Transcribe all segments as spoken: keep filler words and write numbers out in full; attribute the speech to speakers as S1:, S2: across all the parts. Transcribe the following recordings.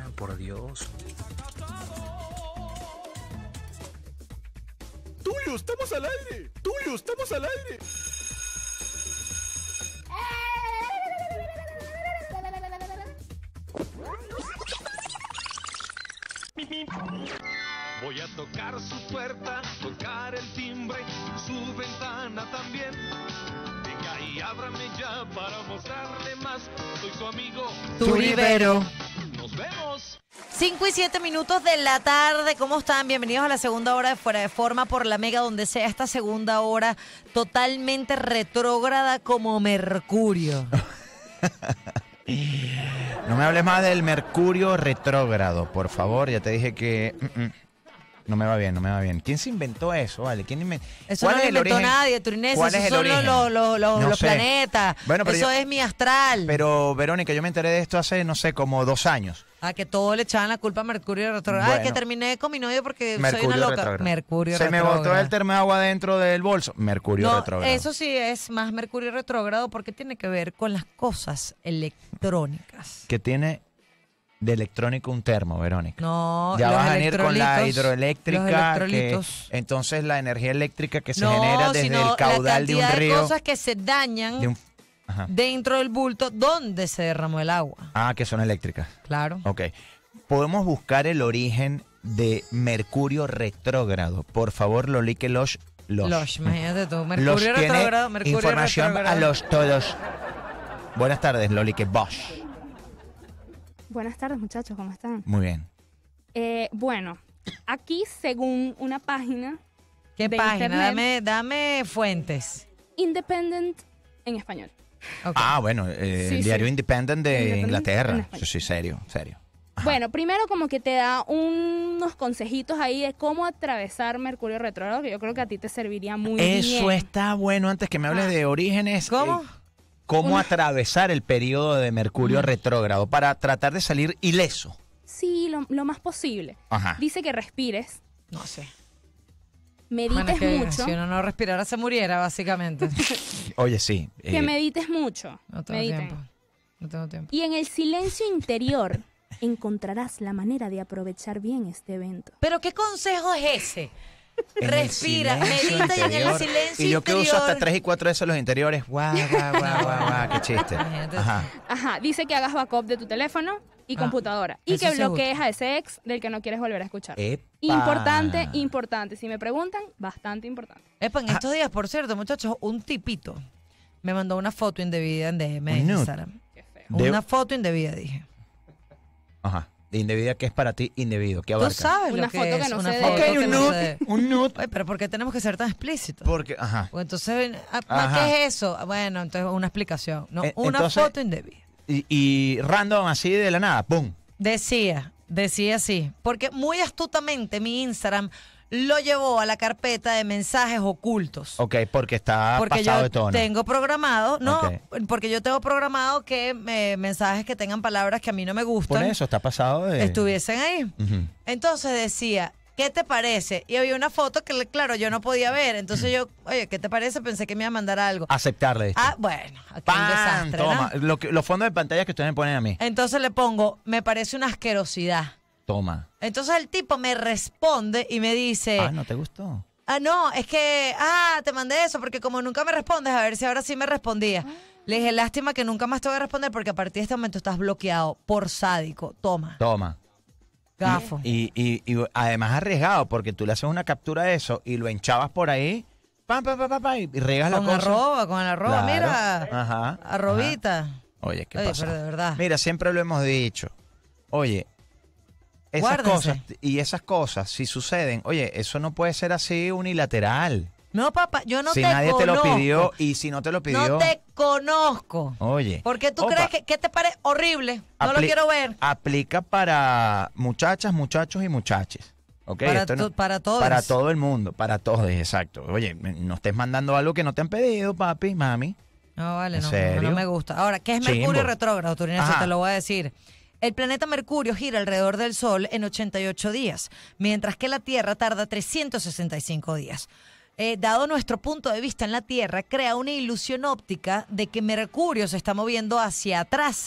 S1: por Dios.
S2: Tulio, estamos al aire. Tulio, estamos al aire.
S3: Voy a tocar su puerta, tocar el timbre, su ventana también. Venga y ábrame ya para mostrarle más. Soy su amigo
S4: Turibero.
S3: Nos vemos.
S4: cinco y siete minutos de la tarde, ¿cómo están? Bienvenidos a la segunda hora de Fuera de Forma por la Mega, donde sea esta segunda hora totalmente retrógrada como Mercurio.
S5: No me hables más del Mercurio retrógrado, por favor. Ya te dije que mm, mm, no me va bien, no me va bien. ¿Quién se inventó eso, vale? ¿Quién inventó?
S4: Eso no lo inventó nadie, Turinés.
S5: ¿Cuál
S4: Eso
S5: es el
S4: son
S5: origen?
S4: los, los, los,
S5: No
S4: los
S5: sé.
S4: planetas.
S5: Bueno, pero
S4: eso
S5: yo-
S4: es mi astral.
S5: Pero, Verónica, yo me enteré de esto hace, no sé, como dos años.
S4: A que todo le echaban la culpa a Mercurio retrógrado. Ay,
S5: Bueno.
S4: que terminé con mi novio porque soy
S5: Mercurio
S4: una loca.
S5: retrógrado.
S4: Mercurio
S5: Se me
S4: retrógrado.
S5: botó el termo de agua dentro del bolso. Mercurio
S4: No,
S5: retrógrado.
S4: eso sí es más Mercurio retrógrado porque tiene que ver con las cosas electrónicas.
S5: Que tiene de electrónico un termo, Verónica.
S4: No,
S5: Ya
S4: los
S5: vas a venir con la
S4: electrolitos,
S5: hidroeléctrica,
S4: los
S5: que
S4: electrolitos.
S5: entonces la energía eléctrica que se
S4: No,
S5: genera desde
S4: sino
S5: el caudal de un
S4: la cantidad
S5: río.
S4: de cosas que se dañan
S5: de un- ajá.
S4: dentro del bulto donde se derramó el agua.
S5: Ah, que son eléctricas.
S4: Claro.
S5: Ok. Podemos buscar el origen de Mercurio retrógrado. Por favor, Lolique Losh. Losh.
S4: Losh, imagínate tú.
S5: Losh
S4: Mercurio
S5: tiene
S4: retrógrado, Mercurio
S5: información
S4: retrógrado.
S5: a los todos. Buenas tardes, Lolique Bosch.
S6: Buenas tardes, muchachos, ¿cómo están?
S5: Muy bien.
S6: Eh, bueno, aquí, según una página
S4: ¿Qué
S6: de
S4: página?
S6: internet.
S4: Dame, dame fuentes.
S6: Independent en español.
S4: Ok.
S5: Ah, bueno, eh,
S6: Sí,
S5: el
S6: sí.
S5: diario Independent de
S6: Independent en
S5: Inglaterra.
S6: español.
S5: Sí, sí, serio, serio. Ajá.
S6: Bueno, primero como que te da unos consejitos ahí de cómo atravesar Mercurio retrógrado, que yo creo que a ti te serviría muy bien.
S5: Eso está bueno. Antes que me hables
S6: Ah.
S5: de orígenes.
S4: ¿Cómo?
S5: eh, ¿Cómo
S6: Una-
S5: atravesar el periodo de Mercurio retrógrado para tratar de salir ileso?
S6: Sí, lo, lo más posible.
S5: Ajá.
S6: Dice que respires,
S4: No sé.
S6: medites
S4: Bueno, es que
S6: mucho,
S4: si uno no respirara se muriera, básicamente.
S5: Oye, sí.
S6: que
S5: eh,
S6: medites mucho.
S4: No tengo
S6: Mediten.
S4: tiempo. No tengo tiempo.
S6: Y en el silencio interior encontrarás la manera de aprovechar bien este evento.
S4: ¿Pero qué consejo es ese?
S5: en el
S4: Respira,
S5: silencio
S4: medita y en el
S5: interior.
S4: silencio
S5: Y yo que uso
S4: interior.
S5: hasta tres y cuatro de esos los interiores. Guau, guau, guau, guau, guau, qué chiste.
S4: Imagínate.
S5: Ajá.
S6: Ajá, dice que hagas backup de tu teléfono y
S4: Ah,
S6: computadora. Y
S4: eso
S6: que
S4: sí
S6: bloquees
S4: gusta.
S6: a ese ex del que no quieres volver a escuchar.
S5: Epa.
S6: Importante, importante. Si me preguntan, bastante importante.
S4: Epa, en estos días, por cierto, muchachos, un tipito me mandó una foto indebida en D M
S5: Un
S4: en
S5: nude.
S4: Instagram.
S6: Qué feo.
S5: De-
S4: Una foto indebida, dije.
S5: Ajá. De indebida, ¿qué es para ti indebido? ¿Qué
S4: Tú
S5: abarca?
S4: sabes
S6: Una
S4: lo que
S6: foto
S4: es
S6: que no
S4: una
S6: se
S4: foto
S6: debe.
S5: Ok,
S4: que
S5: un
S4: no se
S5: nude.
S4: debe.
S5: Un nude.
S4: Oye, pero ¿por qué tenemos que ser tan explícitos?
S5: Porque, ajá.
S4: Pues entonces, ah,
S5: Ajá.
S4: ¿qué es eso? Bueno, entonces una explicación. No,
S5: Eh,
S4: una
S5: entonces-
S4: foto indebida.
S5: Y, y random así de la nada, ¡pum!
S4: Decía, decía así, porque muy astutamente mi Instagram lo llevó a la carpeta de mensajes ocultos.
S5: Ok, porque está
S4: Porque
S5: pasado
S4: yo
S5: de tono.
S4: tengo programado, no,
S5: Ok.
S4: porque yo tengo programado que eh, mensajes que tengan palabras que a mí no me
S5: Por
S4: gustan
S5: eso, está pasado de...
S4: estuviesen ahí.
S5: Ujú.
S4: Entonces decía, ¿qué te parece? Y había una foto que, claro, yo no podía ver. Entonces yo, oye, ¿qué te parece? Pensé que me iba a mandar algo.
S5: Aceptarle esto.
S4: Ah, bueno, aquí un
S5: ¡Pam!
S4: desastre, ¿no?
S5: Toma. Lo que- los fondos de pantalla que ustedes me ponen a mí.
S4: Entonces le pongo, me parece una asquerosidad.
S5: Toma.
S4: Entonces el tipo me responde y me dice,
S5: Ah, ¿no te gustó?
S4: ah, no, es que, ah, te mandé eso porque como nunca me respondes, a ver si ahora sí me respondía. Le dije, lástima que nunca más te voy a responder porque a partir de este momento estás bloqueado por sádico. Toma,
S5: Toma.
S4: gafo.
S5: Y, y, y además arriesgado, porque tú le haces una captura de eso y lo enchavas por ahí, pam, pam, pam, pam, pam, y riegas la
S4: Con
S5: cosa.
S4: arroba, con el arroba,
S5: Claro.
S4: mira.
S5: Ajá,
S4: Arrobita.
S5: Oye, ¿qué
S4: Oye,
S5: pasa?
S4: pero de verdad.
S5: Mira, siempre lo hemos dicho. Oye, esas
S4: Guárdense.
S5: cosas y esas cosas, si suceden, oye, eso no puede ser así unilateral.
S4: No, papá, yo no
S5: si
S4: te
S5: nadie te lo
S4: conozco.
S5: pidió y si no te lo pidió,
S4: No te conozco.
S5: oye.
S4: ¿Por qué tú
S5: opa,
S4: crees que, que te parece horrible? No lo
S5: apli-
S4: quiero ver.
S5: Aplica para muchachas, muchachos y muchaches. ¿Ok?
S4: Para
S5: Esto no-
S4: to- para todos.
S5: Para todo el mundo, para todos, exacto. Oye, me- no estés mandando algo que no te han pedido, papi, mami.
S4: No, vale,
S5: ¿En
S4: no,
S5: serio?
S4: no me gusta. Ahora, ¿qué es Mercurio
S5: Chimbo.
S4: retrógrado, Turina?
S5: Ajá.
S4: Te lo voy a decir. El planeta Mercurio gira alrededor del Sol en ochenta y ocho días, mientras que la Tierra tarda trescientos sesenta y cinco días. Eh, dado nuestro punto de vista en la Tierra, crea una ilusión óptica de que Mercurio se está moviendo hacia atrás,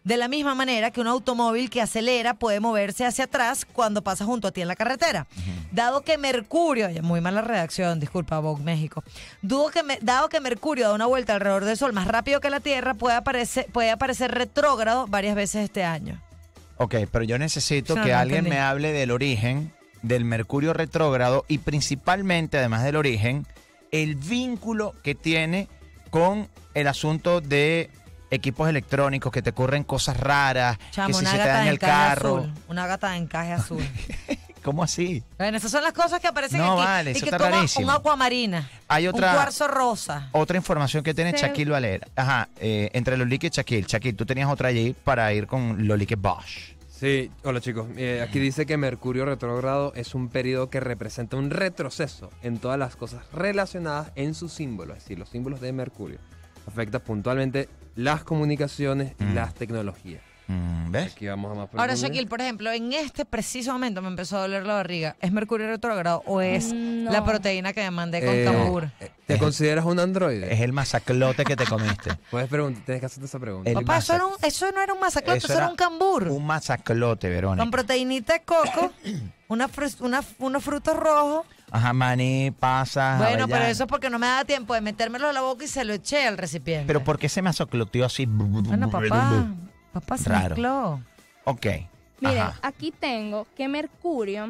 S4: De la misma manera que un automóvil que acelera puede moverse hacia atrás cuando pasa junto a ti en la carretera. Uh-huh. Dado que Mercurio, muy mala redacción, disculpa, Vogue México. Dudo que me, dado que Mercurio da una vuelta alrededor del Sol más rápido que la Tierra, puede aparecer, puede aparecer retrógrado varias veces este año.
S5: Ok, pero yo necesito
S4: no,
S5: que
S4: no
S5: alguien
S4: entendí.
S5: me hable del origen del Mercurio retrógrado y principalmente, además del origen, el vínculo que tiene con el asunto de equipos electrónicos, que te ocurren cosas raras,
S4: Chamo,
S5: que si
S4: una
S5: se te
S4: gata
S5: daña
S4: de
S5: el
S4: encaje
S5: carro.
S4: azul. Una gata de encaje azul.
S5: ¿Cómo así?
S4: Bueno, esas son las cosas que aparecen
S5: No,
S4: aquí.
S5: vale,
S4: y
S5: eso
S4: que
S5: está
S4: toma
S5: rarísimo.
S4: un aguamarina.
S5: Hay otra-
S4: Un cuarzo rosa.
S5: Otra información que tiene
S6: Sí.
S5: Shaquille Valera. Ajá, eh, entre Lolique y Shaquille. Shaquille, tú tenías otra allí para ir con Lolique Bosch.
S1: Sí, hola chicos. Eh, aquí dice que Mercurio retrógrado es un periodo que representa un retroceso en todas las cosas relacionadas en sus símbolos, es decir, los símbolos de Mercurio. Afecta puntualmente las comunicaciones y
S5: Mm.
S1: las tecnologías.
S5: Mm, ¿Ves?
S1: Aquí vamos a más
S4: Ahora,
S1: profundidad.
S4: Shaquille, por ejemplo, en este preciso momento me empezó a doler la barriga. ¿Es Mercurio retrógrado o es
S6: No.
S4: la proteína que me mandé con
S1: Eh,
S4: cambur?
S1: ¿Te consideras un androide?
S5: Es el masaclote que te comiste.
S1: Puedes preguntar, tienes que hacerte esa pregunta.
S5: El
S4: Papá, eso,
S5: masa-
S4: era un- eso no era un masaclote, eso,
S5: Eso
S4: era
S5: era
S4: un cambur.
S5: Un masaclote, Verónica.
S4: Con proteínita de coco, una fru- una- unos frutos rojos.
S5: Ajá, maní, pasas,
S4: Bueno, pero
S5: avellanas.
S4: eso es porque no me daba tiempo de metérmelo en la boca y se lo eché al recipiente.
S5: Pero ¿por qué se masacloteó así?
S4: Bueno, papá, papá se
S5: Raro.
S4: mezcló.
S5: Ok.
S6: Miren,
S5: Ajá.
S6: aquí tengo que Mercurio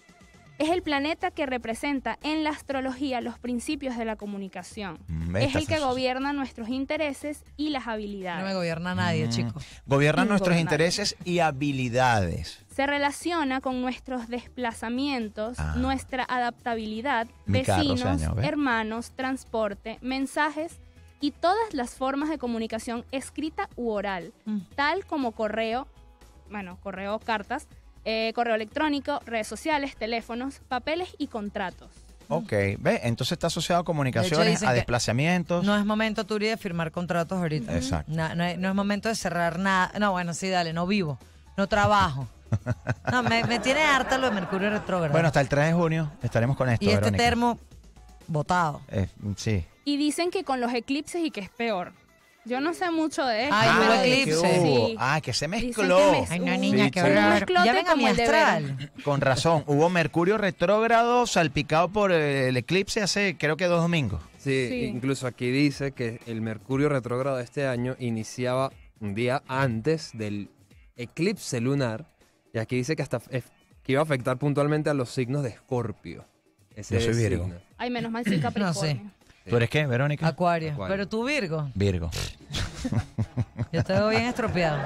S6: es el planeta que representa en la astrología los principios de la comunicación.
S5: Mm,
S6: Es
S5: estas
S6: el que
S5: son-
S6: gobierna nuestros intereses y las
S4: No
S6: habilidades.
S4: me gobierna nadie,
S5: Mm.
S4: chico.
S5: Gobiernan
S6: Sin
S5: nuestros
S6: gobernar.
S5: intereses y habilidades.
S6: Se relaciona con nuestros desplazamientos,
S5: Ah.
S6: nuestra adaptabilidad,
S5: Mi carro se
S6: vecinos,
S5: dañó, ¿ves?
S6: hermanos, transporte, mensajes y todas las formas de comunicación escrita u oral,
S4: Mm.
S6: tal como correo, bueno, correo, cartas, eh, correo electrónico, redes sociales, teléfonos, papeles y contratos.
S5: Ok, ¿ves? Entonces está asociado a comunicaciones,
S4: dicen
S5: a
S4: que
S5: desplazamientos.
S4: No es momento, Turi, de firmar contratos ahorita.
S5: Exacto.
S4: No, no es, no es momento de cerrar nada. No, bueno, sí, dale, no vivo, no trabajo. No, me, me tiene harta lo de Mercurio retrógrado.
S5: Bueno, hasta el tres de junio estaremos con esto,
S4: y este
S5: Verónica.
S4: termo, botado.
S5: Eh, sí.
S6: Y dicen que con los eclipses y que es peor. Yo no sé mucho de esto.
S4: Ay,
S5: ah,
S4: hubo
S6: pero
S5: ¿qué
S4: eclipse.
S5: hubo?
S6: sí.
S5: Ah, que se
S6: Dicen
S5: mezcló.
S6: que me-
S4: Ay, no,
S6: Uh,
S4: niña,
S1: sí,
S4: qué
S1: sí.
S4: horror.
S6: Un mezclote
S4: Ya venga
S6: como
S4: mi
S6: el de
S4: astral.
S5: Con razón. Hubo Mercurio retrógrado salpicado por el eclipse hace creo que dos domingos.
S1: Sí,
S6: Sí.
S1: incluso aquí dice que el Mercurio retrógrado de este año iniciaba un día antes del eclipse lunar. Y aquí dice que hasta eh, que iba a afectar puntualmente a los signos de Escorpio. Ese
S5: Yo soy Virgo.
S1: signo.
S6: Ay, menos mal sin Capricornio.
S4: sé.
S5: ¿Tú eres qué, Verónica?
S4: Acuario.
S1: Acuario.
S4: Pero tú, Virgo,
S5: Virgo.
S4: yo te veo bien estropeado.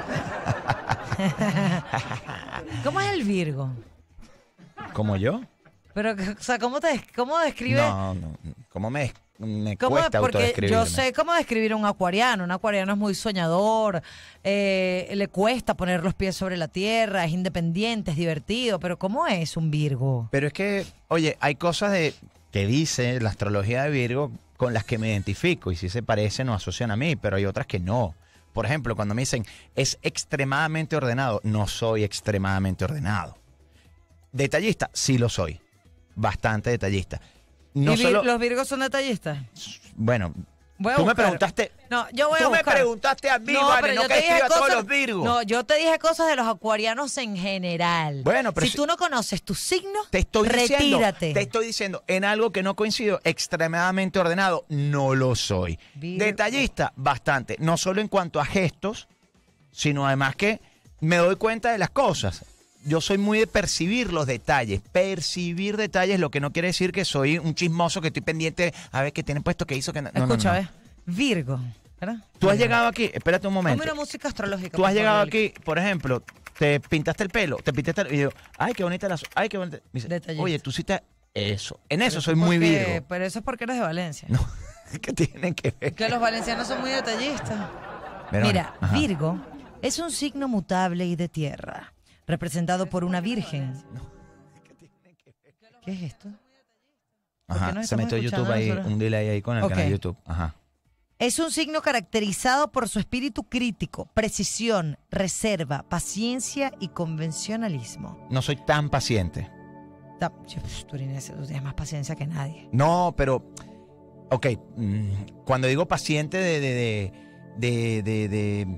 S4: ¿Cómo es el Virgo?
S5: ¿Como yo?
S4: Pero, o sea, ¿cómo te cómo describe?
S5: No, no. ¿Cómo me, me
S4: ¿Cómo?
S5: cuesta
S4: Porque
S5: autodescribirme?
S4: yo sé cómo describir a un acuariano. Un acuariano es muy soñador, eh, le cuesta poner los pies sobre la tierra, es independiente, es divertido. Pero ¿cómo es un Virgo?
S5: Pero es que, oye, hay cosas de que dice la astrología de Virgo con las que me identifico y si se parecen o asocian a mí, pero hay otras que no. Por ejemplo, cuando me dicen es extremadamente ordenado, no soy extremadamente ordenado. Detallista, sí lo soy. Bastante detallista. No
S4: ¿Y Vir-
S5: solo,
S4: los Virgos son detallistas?
S5: bueno,
S4: Voy a
S5: tú me
S4: buscar.
S5: preguntaste,
S4: No, yo voy a
S5: tú me
S4: buscar.
S5: preguntaste a mí,
S4: No,
S5: vale,
S4: pero
S5: no
S4: yo
S5: que
S4: te dije
S5: escriba a todos
S4: cosas-
S5: los Virgos.
S4: No, yo te dije cosas de los acuarianos en general.
S5: Bueno, pero
S4: si,
S5: si-
S4: tú no conoces tu signo,
S5: Te estoy diciendo,
S4: retírate.
S5: te estoy diciendo, en algo que no coincido, extremadamente ordenado, no lo soy.
S4: Vir-
S5: Detallista, bastante. No solo en cuanto a gestos, sino además que me doy cuenta de las cosas. Yo soy muy de percibir los detalles. Percibir detalles, lo que no quiere decir que soy un chismoso que estoy pendiente a ver qué tiene puesto, qué hizo, que no. no,
S4: Escucha,
S5: no, no.
S4: ¿ves? Virgo, ¿verdad?
S5: Tú has
S4: Virgo.
S5: llegado aquí, espérate un momento.
S4: Ponme una música astrológica.
S5: Tú
S4: por
S5: has
S4: favor,
S5: llegado
S4: Loli.
S5: aquí, por ejemplo, te pintaste el pelo, te pintaste el... Y yo, ay, qué bonita la... Ay, qué bonita... Me dice,
S4: Detallista.
S5: oye, tú sí te... Eso. En eso
S4: Pero
S5: soy
S4: es
S5: muy
S4: porque-
S5: Virgo.
S4: Pero eso es porque eres de Valencia.
S5: No, ¿qué tienen que ver?
S4: Que los valencianos son muy detallistas.
S5: Verónica,
S4: Mira,
S5: ajá.
S4: Virgo es un signo mutable y de tierra, representado por una virgen. ¿Qué es esto? ¿Por qué
S5: Ajá,
S4: nos
S5: se
S4: estamos
S5: metió YouTube
S4: escuchando
S5: ahí,
S4: nosotros?
S5: un delay ahí con el
S4: Ok.
S5: canal de YouTube. Ajá.
S4: Es un signo caracterizado por su espíritu crítico, precisión, reserva, paciencia y convencionalismo.
S5: No soy tan paciente.
S4: Ta- yo, pf, tú, Inés, tú tienes más paciencia que nadie.
S5: No, pero... Ok, mm, cuando digo paciente de... de, de, de, de, de-
S4: De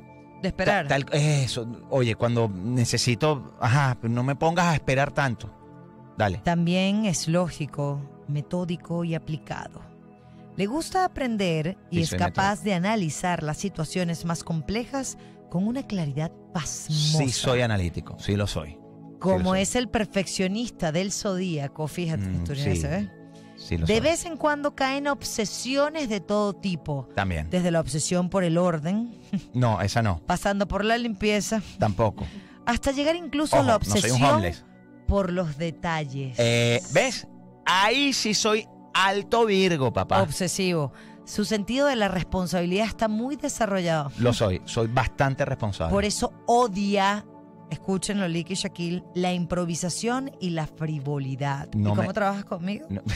S4: De esperar.
S5: Tal- tal- eso, oye, cuando necesito, ajá, no me pongas a esperar tanto. Dale.
S4: También es lógico, metódico y aplicado. Le gusta aprender y
S5: Sí,
S4: es
S5: soy
S4: capaz de analizar las situaciones más complejas con una claridad pasmosa.
S5: Sí soy analítico, sí lo soy.
S4: Como
S5: sí lo soy.
S4: es el perfeccionista del zodíaco, fíjate,
S5: Mm,
S4: Turina,
S5: sí.
S4: ¿se ve?
S5: Sí lo
S4: De
S5: soy.
S4: vez en cuando caen obsesiones de todo tipo.
S5: También.
S4: Desde la obsesión por el orden,
S5: No, esa no,
S4: pasando por la limpieza,
S5: tampoco.
S4: hasta llegar incluso
S5: Ojo,
S4: a la
S5: no soy un
S4: obsesión
S5: homeless.
S4: por los detalles.
S5: Eh, ¿Ves? Ahí sí soy alto Virgo, papá.
S4: Obsesivo. Su sentido de la responsabilidad está muy desarrollado.
S5: Lo soy, soy bastante responsable.
S4: Por eso odia, escúchenlo, Lick y Shaquille, la improvisación y la frivolidad.
S5: No
S4: ¿Y cómo
S5: me-
S4: trabajas conmigo?
S5: No.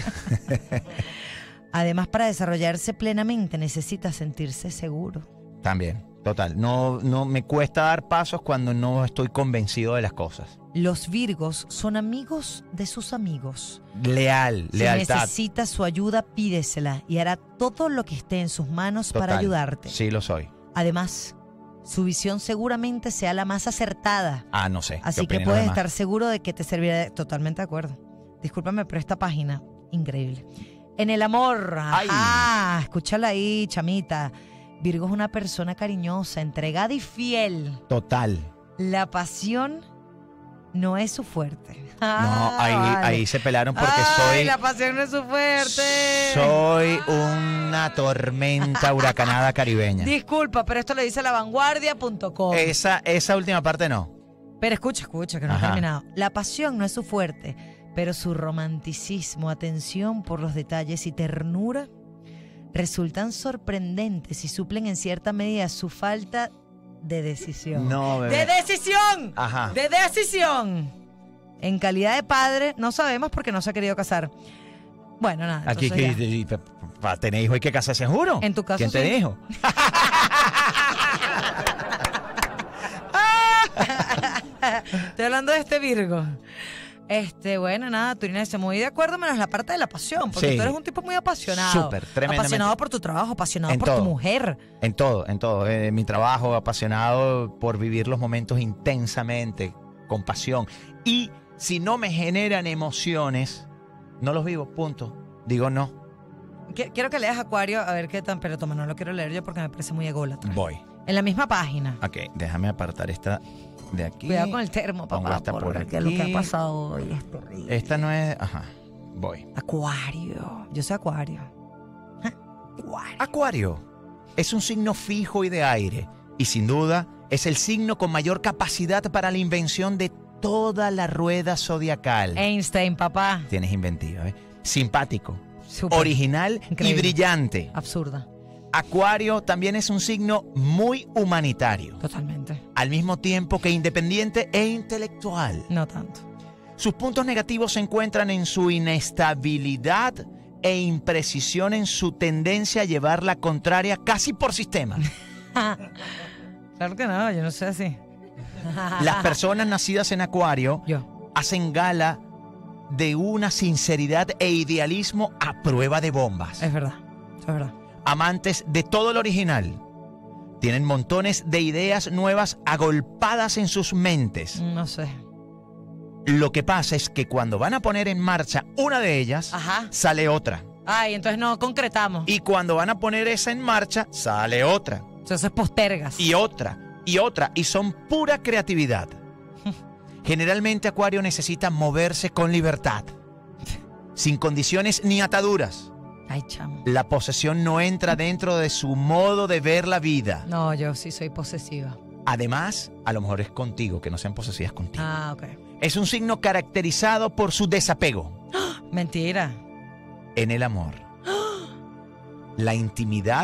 S4: Además, para desarrollarse plenamente necesita sentirse seguro.
S5: También, total. No, no me cuesta dar pasos cuando no estoy convencido de las cosas.
S4: Los Virgos son amigos de sus amigos.
S5: Leal,
S4: Si
S5: lealtad.
S4: necesitas su ayuda, pídesela y hará todo lo que esté en sus manos para
S5: Total.
S4: ayudarte.
S5: Sí lo soy.
S4: Además, su visión seguramente sea la más acertada.
S5: Ah, no sé. ¿qué
S4: Así que
S5: opinen los
S4: puedes
S5: demás?
S4: estar seguro de que te servirá. de- Totalmente de acuerdo. Discúlpame, pero esta página, increíble. En el amor, ajá, escúchala ahí, chamita. Virgo es una persona cariñosa, entregada y fiel.
S5: Total.
S4: La pasión no es su fuerte.
S5: No,
S4: Ah,
S5: ahí,
S4: vale.
S5: ahí se pelaron porque
S4: Ay,
S5: soy...
S4: la pasión no es su fuerte.
S5: Soy una tormenta huracanada caribeña.
S4: Disculpa, pero esto lo dice la vanguardia punto com.
S5: Esa, esa última parte no.
S4: Pero escucha, escucha, que no
S5: Ajá.
S4: he terminado. La pasión no es su fuerte, pero su romanticismo, atención por los detalles y ternura resultan sorprendentes y suplen en cierta medida su falta de decisión.
S5: No,
S4: ¡De
S5: bebé.
S4: decisión!
S5: Ajá.
S4: ¡De decisión! En calidad de padre, no sabemos porque no se ha querido casar. Bueno, nada.
S5: Aquí
S4: entonces
S5: que
S4: ya.
S5: para tener hijos hay que casarse, juro.
S4: En tu caso,
S5: ¿Quién te
S4: sí.
S5: dijo?
S4: Estoy hablando de este Virgo. Este, bueno, nada, Turina dice muy de acuerdo, menos la parte de la pasión, porque
S5: Sí.
S4: tú eres un tipo muy apasionado.
S5: Súper, tremendamente.
S4: Apasionado por tu trabajo, apasionado
S5: En
S4: por tu
S5: todo.
S4: mujer.
S5: En todo, en todo. En mi trabajo, apasionado por vivir los momentos intensamente, con pasión. Y si no me generan emociones, no los vivo, punto. Digo no,
S4: Qu- Quiero que leas Acuario, a ver qué tan, pero toma, no lo quiero leer yo porque me parece muy ególatra.
S5: voy.
S4: En la misma página.
S5: Ok, déjame apartar esta de aquí.
S4: Cuidado con el termo,
S5: Pongo
S4: papá,
S5: esta por
S4: porque lo que
S5: aquí.
S4: ha pasado hoy es terrible.
S5: Esta no es... Ajá, voy.
S4: Acuario. Yo soy Acuario. Ah, Acuario.
S5: Acuario es un signo fijo y de aire. Y sin duda es el signo con mayor capacidad para la invención de toda la rueda zodiacal.
S4: Einstein, papá.
S5: Tienes inventiva, ¿eh? Simpático,
S4: Súper.
S5: original y
S4: Increíble.
S5: brillante.
S4: Absurda.
S5: Acuario también es un signo muy humanitario,
S4: Totalmente.
S5: al mismo tiempo que independiente e intelectual.
S4: No tanto.
S5: Sus puntos negativos se encuentran en su inestabilidad e imprecisión en su tendencia a llevar la contraria casi por sistema.
S4: Claro que no, yo no soy así.
S5: Las personas nacidas en Acuario
S4: Yo.
S5: hacen gala de una sinceridad e idealismo a prueba de bombas.
S4: Es verdad. Es verdad.
S5: Amantes de todo lo original. Tienen montones de ideas nuevas agolpadas en sus mentes.
S4: No sé.
S5: Lo que pasa es que cuando van a poner en marcha una de ellas,
S4: Ajá.
S5: sale otra.
S4: Ay, entonces no concretamos.
S5: Y cuando van a poner esa en marcha, sale otra.
S4: Entonces postergas.
S5: Y otra. Y otra. Y son pura creatividad. Generalmente Acuario necesita moverse con libertad. Sin condiciones ni ataduras.
S4: Ay, chamo.
S5: La posesión no entra dentro de su modo de ver la vida.
S4: No, yo sí soy posesiva.
S5: Además, a lo mejor es contigo, que no sean posesivas contigo.
S4: Ah, ok.
S5: Es un signo caracterizado por su desapego
S4: Mentira.
S5: en el amor. La intimidad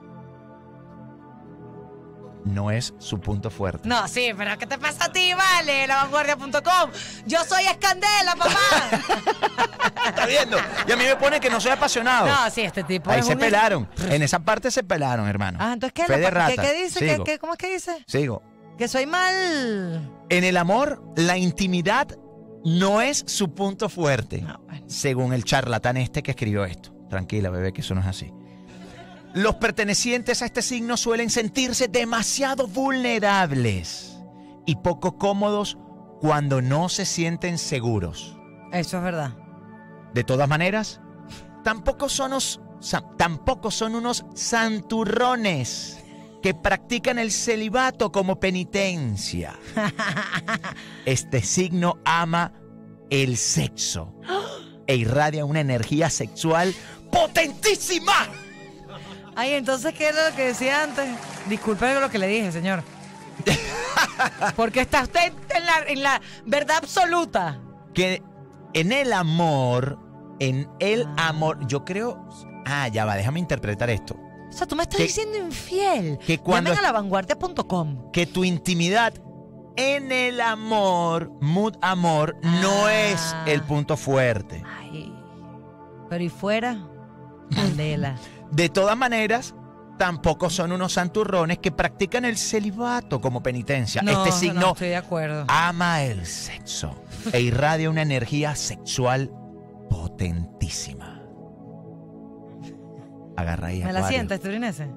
S5: no es su punto fuerte.
S4: No, sí, pero ¿qué te pasa a ti, vale? La vanguardia punto com. Yo soy Escandela, papá.
S5: ¿Está viendo? Y a mí me pone que no soy apasionado.
S4: No, sí, este tipo
S5: Ahí
S4: es
S5: se
S4: un-
S5: pelaron. En esa parte se pelaron, hermano.
S4: Ah, entonces, ¿qué,
S5: Fe de
S4: la pa- ¿qué,
S5: rata.
S4: qué dice? ¿Qué,
S5: Sigo.
S4: qué- ¿Cómo es que dice?
S5: Sigo.
S4: Que soy mal.
S5: En el amor, la intimidad no es su punto fuerte.
S4: No, bueno.
S5: Según el charlatán este que escribió esto. Tranquila, bebé, que eso no es así. Los pertenecientes a este signo suelen sentirse demasiado vulnerables y poco cómodos cuando no se sienten seguros.
S4: Eso es verdad.
S5: De todas maneras, tampoco son, os- sa- tampoco son unos santurrones que practican el celibato como penitencia. Este signo ama el sexo e irradia una energía sexual potentísima.
S4: Ay, entonces, ¿qué era lo que decía antes? Disculpe lo que le dije, señor. Porque está usted en la, en la verdad absoluta.
S5: Que en el amor, en el
S4: Ah.
S5: amor, yo creo... Ah, ya va, déjame interpretar esto.
S4: O sea, tú me estás
S5: Que-
S4: diciendo infiel.
S5: que cuando-
S4: Llamen a lavanguardia punto com.
S5: Que tu intimidad en el amor, mood amor, no
S4: Ah.
S5: es el punto fuerte.
S4: Ay. Pero ¿y fuera? Candela.
S5: De todas maneras, tampoco son unos santurrones que practican el celibato como penitencia.
S4: No,
S5: este
S4: no,
S5: signo
S4: estoy de acuerdo.
S5: ama el sexo e irradia una energía sexual potentísima. Agarra ahí,
S4: ¿Me la
S5: Acuario.
S4: sientas, Turinese?